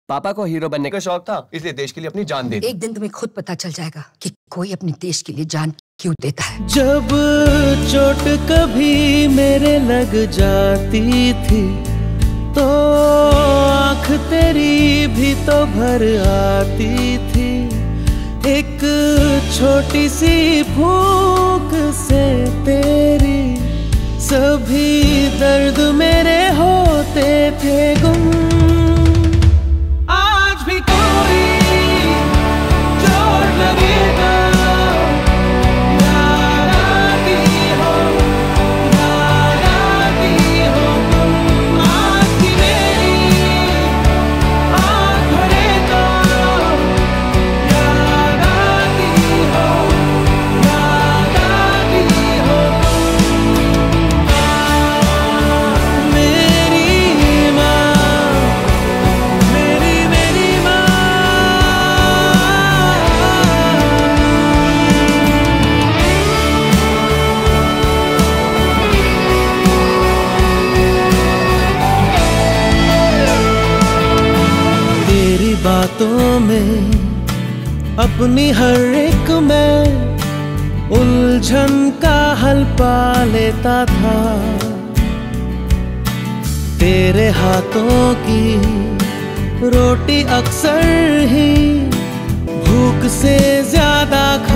पापा को हीरो बनने का शौक था, इसलिए देश के लिए अपनी जान दे दी। एक दिन तुम्हें खुद पता चल जाएगा कि कोई अपने देश के लिए जान क्यों देता है। जब चोट कभी मेरे लग जाती थी तो आँख तेरी भी तो भर आती थी। एक छोटी सी फूंक से तेरी सभी दर्द मेरे होते थे गुम। आज भी कोई जोर लगेगा, याद आती हो तुम। आज की मेरी आँख भरे तो याद आती हो मेरी माँ, मेरी माँ। तेरी बातों में अपनी हर एक मैं उलझन का हल पा लेता था। तेरे हाथों की रोटी अक्सर ही भूख से ज्यादा